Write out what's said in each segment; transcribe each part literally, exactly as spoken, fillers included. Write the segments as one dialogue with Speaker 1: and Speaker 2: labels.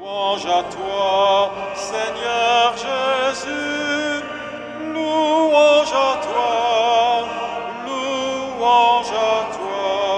Speaker 1: Louange à toi, Seigneur Jésus, louange à toi, louange à toi.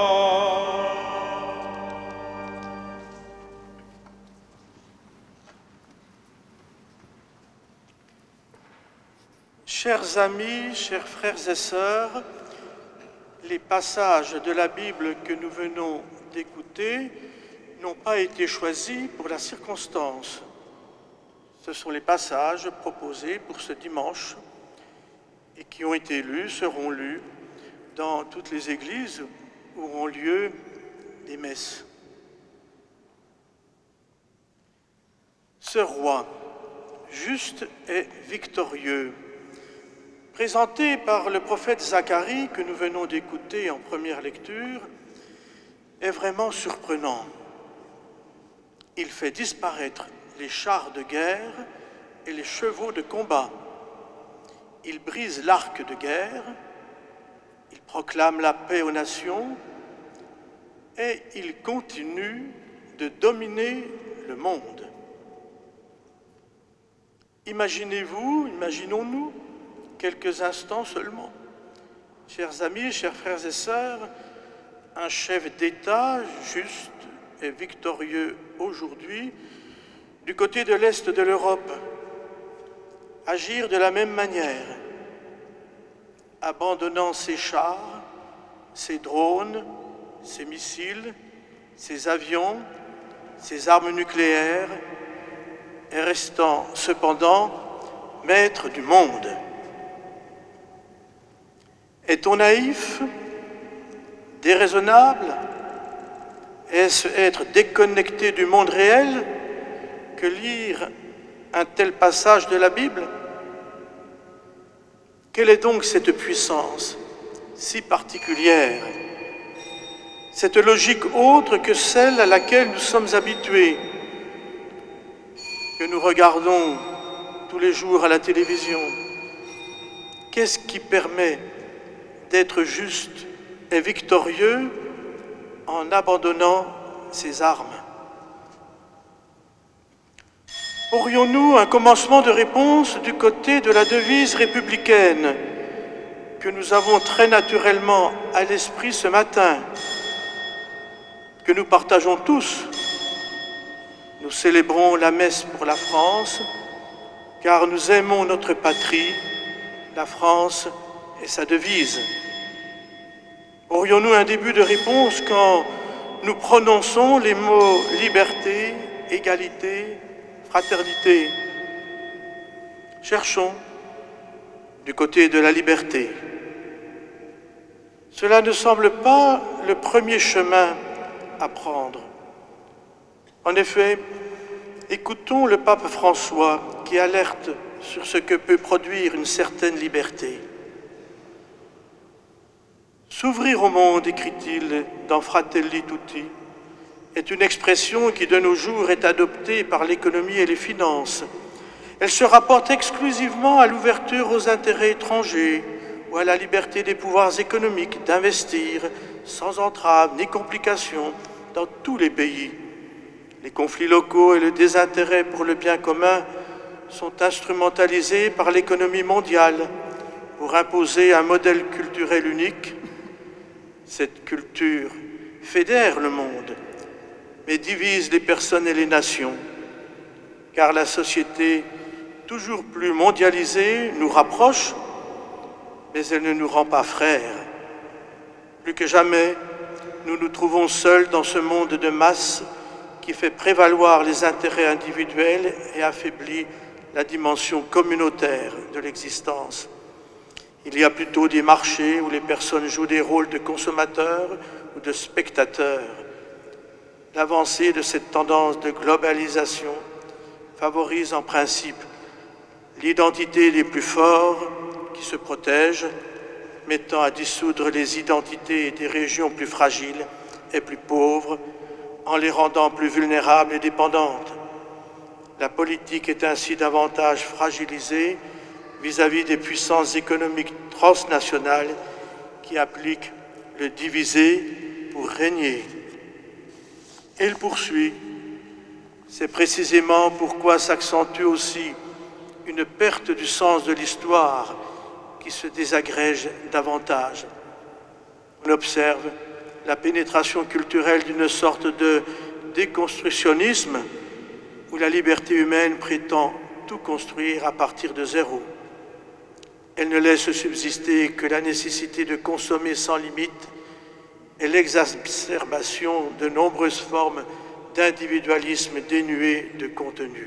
Speaker 2: Chers amis, chers frères et sœurs, les passages de la Bible que nous venons d'écouter n'ont pas été choisis pour la circonstance. Ce sont les passages proposés pour ce dimanche et qui ont été lus, seront lus dans toutes les églises où auront lieu des messes. Ce roi, juste et victorieux, présenté par le prophète Zacharie que nous venons d'écouter en première lecture, est vraiment surprenant. Il fait disparaître les chars de guerre et les chevaux de combat. Il brise l'arc de guerre, il proclame la paix aux nations et il continue de dominer le monde. Imaginez-vous, imaginons-nous, quelques instants seulement, chers amis, chers frères et sœurs, un chef d'État juste et victorieux aujourd'hui, du côté de l'Est de l'Europe, agir de la même manière, abandonnant ses chars, ses drones, ses missiles, ses avions, ses armes nucléaires, et restant cependant maître du monde. Est-on naïf, déraisonnable? Est-ce être déconnecté du monde réel que lire un tel passage de la Bible? Quelle est donc cette puissance si particulière, cette logique autre que celle à laquelle nous sommes habitués, que nous regardons tous les jours à la télévision? Qu'est-ce qui permet d'être juste et victorieux en abandonnant ses armes? Aurions-nous un commencement de réponse du côté de la devise républicaine que nous avons très naturellement à l'esprit ce matin, que nous partageons tous? Nous célébrons la messe pour la France, car nous aimons notre patrie, la France et sa devise. Aurions-nous un début de réponse quand nous prononçons les mots liberté, égalité, fraternité? Cherchons du côté de la liberté. Cela ne semble pas le premier chemin à prendre. En effet, écoutons le pape François qui alerte sur ce que peut produire une certaine liberté. S'ouvrir au monde, écrit-il dans Fratelli Tutti, est une expression qui de nos jours est adoptée par l'économie et les finances. Elle se rapporte exclusivement à l'ouverture aux intérêts étrangers ou à la liberté des pouvoirs économiques d'investir sans entrave ni complications dans tous les pays. Les conflits locaux et le désintérêt pour le bien commun sont instrumentalisés par l'économie mondiale pour imposer un modèle culturel unique. Cette culture fédère le monde, mais divise les personnes et les nations, car la société toujours plus mondialisée nous rapproche, mais elle ne nous rend pas frères. Plus que jamais, nous nous trouvons seuls dans ce monde de masse qui fait prévaloir les intérêts individuels et affaiblit la dimension communautaire de l'existence. Il y a plutôt des marchés où les personnes jouent des rôles de consommateurs ou de spectateurs. L'avancée de cette tendance de globalisation favorise en principe l'identité des plus forts qui se protègent, mettant à dissoudre les identités des régions plus fragiles et plus pauvres, en les rendant plus vulnérables et dépendantes. La politique est ainsi davantage fragilisée vis-à-vis des puissances économiques transnationales qui appliquent le diviser pour régner. Et il poursuit, C'est précisément pourquoi s'accentue aussi une perte du sens de l'histoire qui se désagrège davantage. On observe la pénétration culturelle d'une sorte de déconstructionnisme où la liberté humaine prétend tout construire à partir de zéro. Elle ne laisse subsister que la nécessité de consommer sans limite et l'exacerbation de nombreuses formes d'individualisme dénué de contenu.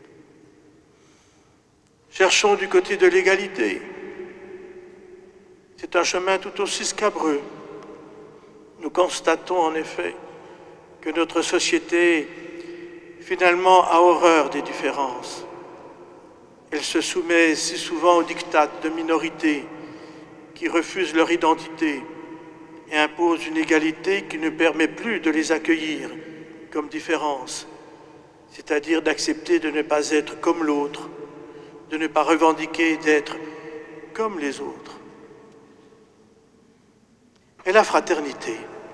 Speaker 2: Cherchons du côté de l'égalité. C'est un chemin tout aussi scabreux. Nous constatons en effet que notre société finalement a horreur des différences. Elle se soumet si souvent aux diktats de minorités qui refusent leur identité et imposent une égalité qui ne permet plus de les accueillir comme différences, c'est-à-dire d'accepter de ne pas être comme l'autre, de ne pas revendiquer d'être comme les autres. Et la fraternité.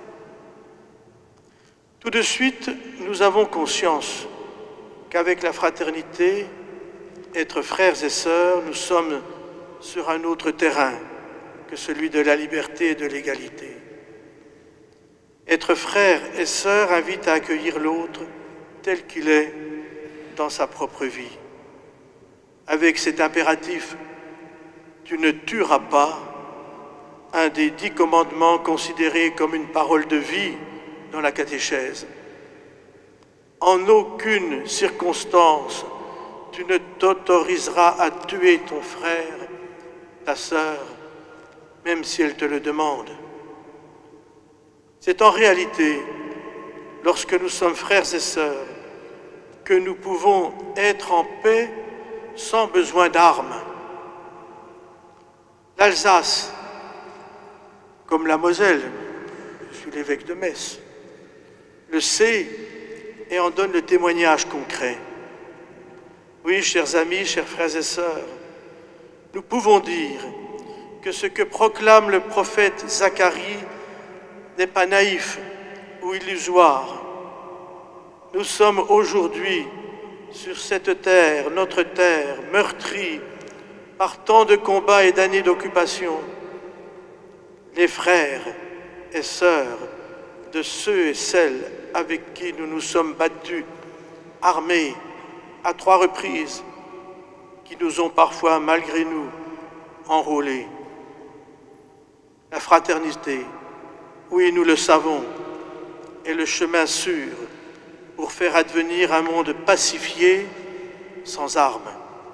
Speaker 2: Tout de suite, nous avons conscience qu'avec la fraternité, être frères et sœurs, nous sommes sur un autre terrain que celui de la liberté et de l'égalité. Être frère et sœur invite à accueillir l'autre tel qu'il est dans sa propre vie. Avec cet impératif « tu ne tueras pas », un des dix commandements considérés comme une parole de vie dans la catéchèse. En aucune circonstance, tu ne t'autoriseras à tuer ton frère, ta sœur, même si elle te le demande. C'est en réalité, lorsque nous sommes frères et sœurs, que nous pouvons être en paix sans besoin d'armes. L'Alsace, comme la Moselle, je suis l'évêque de Metz, le sait et en donne le témoignage concret. Oui, chers amis, chers frères et sœurs, nous pouvons dire que ce que proclame le prophète Zacharie n'est pas naïf ou illusoire. Nous sommes aujourd'hui sur cette terre, notre terre, meurtrie par tant de combats et d'années d'occupation. Les frères et sœurs de ceux et celles avec qui nous nous sommes battus, armés à trois reprises, qui nous ont parfois, malgré nous, enrôlés. La fraternité, oui, nous le savons, est le chemin sûr pour faire advenir un monde pacifié, sans armes.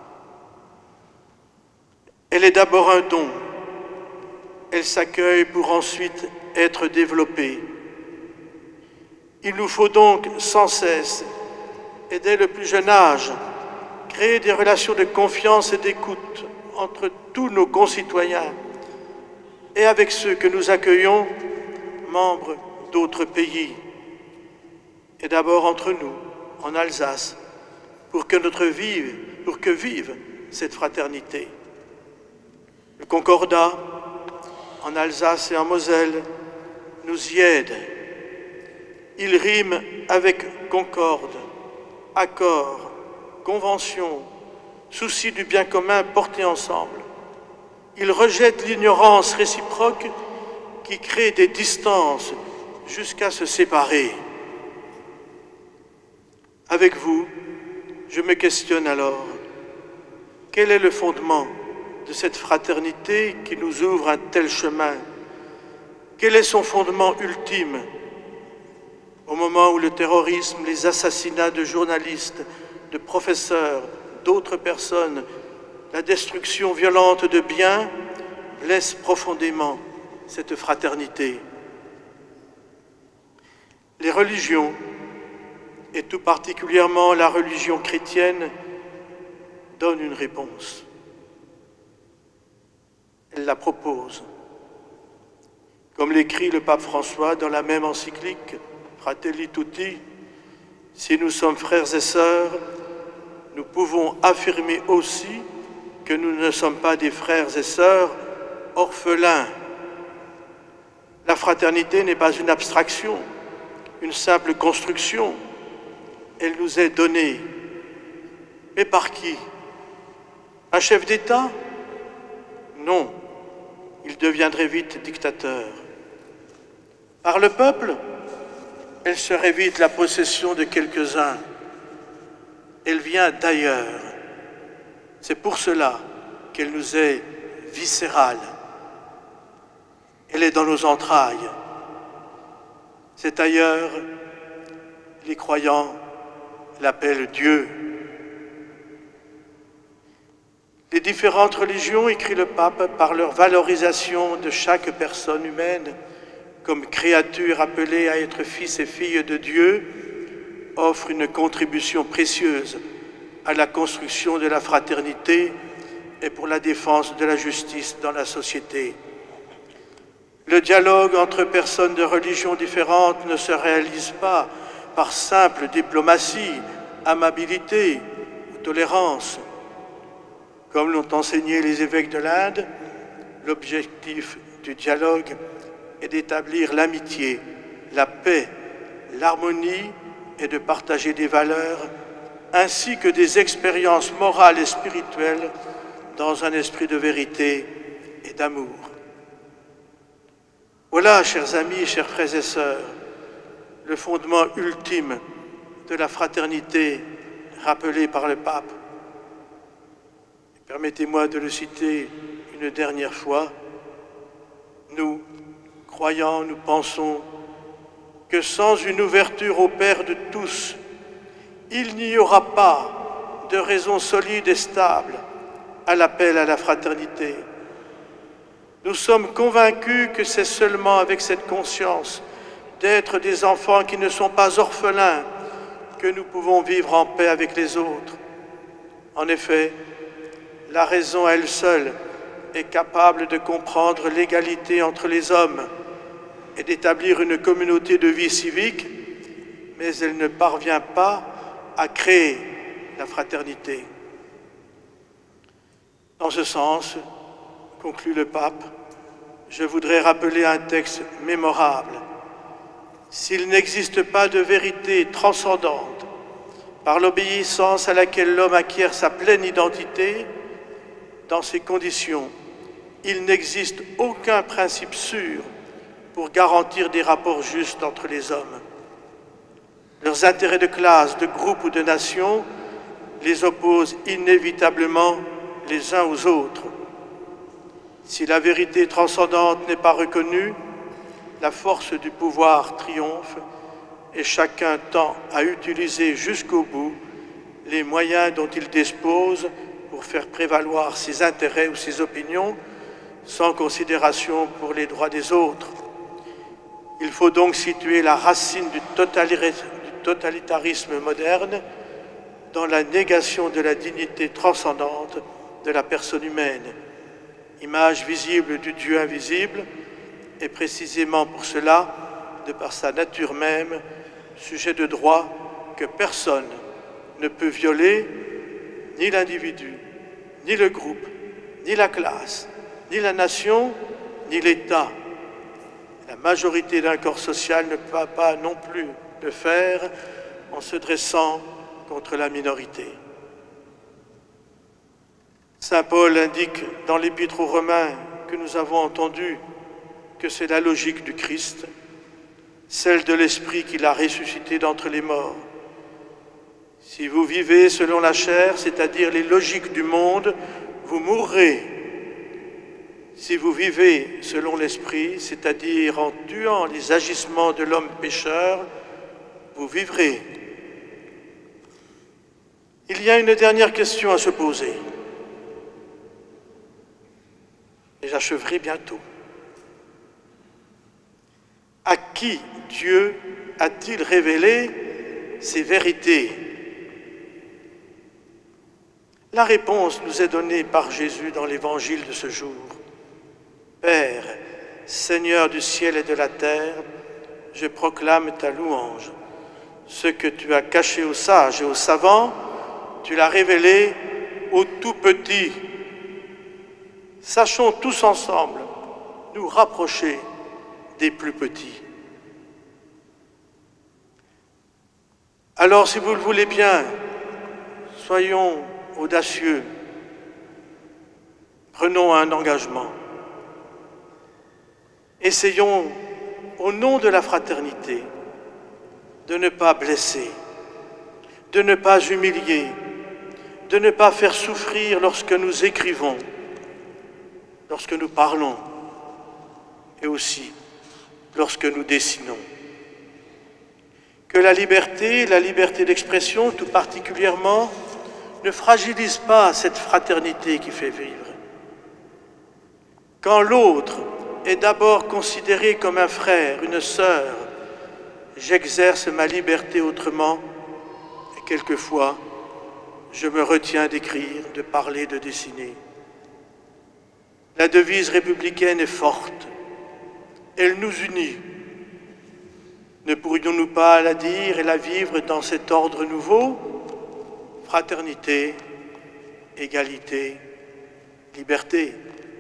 Speaker 2: Elle est d'abord un don. Elle s'accueille pour ensuite être développée. Il nous faut donc sans cesse, et dès le plus jeune âge, créer des relations de confiance et d'écoute entre tous nos concitoyens et avec ceux que nous accueillons, membres d'autres pays, et d'abord entre nous, en Alsace, pour que notre vie, pour que vive cette fraternité. Le Concordat, en Alsace et en Moselle, nous y aide. Il rime avec concorde, accord, convention, souci du bien commun porté ensemble. Il rejette l'ignorance réciproque qui crée des distances jusqu'à se séparer. Avec vous, je me questionne alors, quel est le fondement de cette fraternité qui nous ouvre un tel chemin? Quel est son fondement ultime? Au moment où le terrorisme, les assassinats de journalistes, de professeurs, d'autres personnes, la destruction violente de biens blessent profondément cette fraternité. Les religions, et tout particulièrement la religion chrétienne, donnent une réponse. Elle la propose. Comme l'écrit le pape François dans la même encyclique, Fratelli Tutti, si nous sommes frères et sœurs, nous pouvons affirmer aussi que nous ne sommes pas des frères et sœurs orphelins. La fraternité n'est pas une abstraction, une simple construction, elle nous est donnée. Mais par qui? Un chef d'État? Non, il deviendrait vite dictateur. Par le peuple? Elle serait vite la possession de quelques-uns. Elle vient d'ailleurs. C'est pour cela qu'elle nous est viscérale. Elle est dans nos entrailles. C'est ailleurs, les croyants l'appellent Dieu. Les différentes religions, écrit le pape, par leur valorisation de chaque personne humaine comme créature appelée à être fils et fille de Dieu, offrent une contribution précieuse à la construction de la fraternité et pour la défense de la justice dans la société. Le dialogue entre personnes de religions différentes ne se réalise pas par simple diplomatie, amabilité ou tolérance. Comme l'ont enseigné les évêques de l'Inde, l'objectif du dialogue est d'établir l'amitié, la paix, l'harmonie et de partager des valeurs ainsi que des expériences morales et spirituelles dans un esprit de vérité et d'amour. Voilà, chers amis, chers frères et sœurs, le fondement ultime de la fraternité rappelé par le pape. Permettez-moi de le citer une dernière fois. Nous, croyants, nous pensons que sans une ouverture au Père de tous, il n'y aura pas de raison solide et stable à l'appel à la fraternité. Nous sommes convaincus que c'est seulement avec cette conscience d'être des enfants qui ne sont pas orphelins que nous pouvons vivre en paix avec les autres. En effet, la raison elle seule est capable de comprendre l'égalité entre les hommes et d'établir une communauté de vie civique, mais elle ne parvient pas à créer la fraternité. Dans ce sens, conclut le pape, je voudrais rappeler un texte mémorable. S'il n'existe pas de vérité transcendante par l'obéissance à laquelle l'homme acquiert sa pleine identité, dans ces conditions, il n'existe aucun principe sûr pour garantir des rapports justes entre les hommes. Leurs intérêts de classe, de groupe ou de nation les opposent inévitablement les uns aux autres. Si la vérité transcendante n'est pas reconnue, la force du pouvoir triomphe et chacun tend à utiliser jusqu'au bout les moyens dont il dispose pour faire prévaloir ses intérêts ou ses opinions sans considération pour les droits des autres. Il faut donc situer la racine du totalitarisme moderne dans la négation de la dignité transcendante de la personne humaine, image visible du Dieu invisible, et précisément pour cela, de par sa nature même, sujet de droit que personne ne peut violer, ni l'individu, ni le groupe, ni la classe, ni la nation, ni l'État. La majorité d'un corps social ne peut pas non plus le faire en se dressant contre la minorité. Saint Paul indique dans l'Épître aux Romains que nous avons entendu que c'est la logique du Christ, celle de l'Esprit qui l'a ressuscité d'entre les morts. Si vous vivez selon la chair, c'est-à-dire les logiques du monde, vous mourrez. Si vous vivez selon l'Esprit, c'est-à-dire en tuant les agissements de l'homme pécheur, vous vivrez. Il y a une dernière question à se poser. Et j'achèverai bientôt. À qui Dieu a-t-il révélé ces vérités? La réponse nous est donnée par Jésus dans l'évangile de ce jour. Père, Seigneur du ciel et de la terre, je proclame ta louange. Ce que tu as caché aux sages et aux savants, tu l'as révélé aux tout petits. Sachons tous ensemble nous rapprocher des plus petits. Alors, si vous le voulez bien, soyons audacieux, prenons un engagement. Essayons, au nom de la fraternité, de ne pas blesser, de ne pas humilier, de ne pas faire souffrir lorsque nous écrivons, lorsque nous parlons et aussi lorsque nous dessinons. Que la liberté, la liberté d'expression tout particulièrement, ne fragilise pas cette fraternité qui fait vivre. Quand l'autre est d'abord considéré comme un frère, une sœur, j'exerce ma liberté autrement et quelquefois, je me retiens d'écrire, de parler, de dessiner. La devise républicaine est forte, elle nous unit. Ne pourrions-nous pas la dire et la vivre dans cet ordre nouveau? Fraternité, égalité, liberté.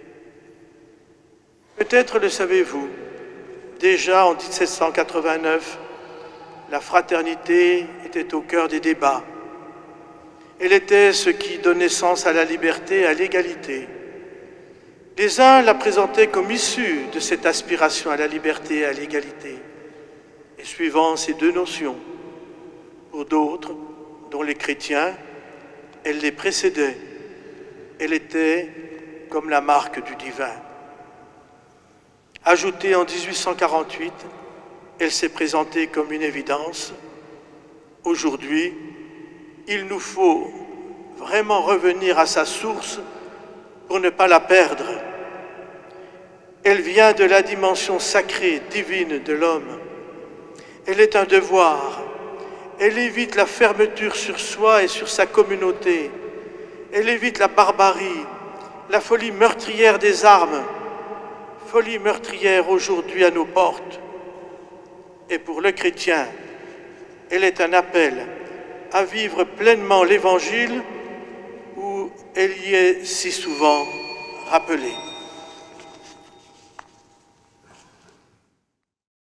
Speaker 2: Peut-être le savez-vous, déjà en mille sept cent quatre-vingt-neuf, la fraternité était au cœur des débats. Elle était ce qui donnait sens à la liberté et à l'égalité. Les uns la présentaient comme issue de cette aspiration à la liberté et à l'égalité, et suivant ces deux notions. Pour d'autres, dont les chrétiens, elle les précédait. Elle était comme la marque du divin. Ajoutée en mille huit cent quarante-huit, elle s'est présentée comme une évidence. Aujourd'hui, il nous faut vraiment revenir à sa source pour ne pas la perdre. Elle vient de la dimension sacrée, divine de l'homme. Elle est un devoir. Elle évite la fermeture sur soi et sur sa communauté. Elle évite la barbarie, la folie meurtrière des armes, folie meurtrière aujourd'hui à nos portes. Et pour le chrétien, elle est un appel à vivre pleinement l'Évangile où elle y est si souvent rappelée.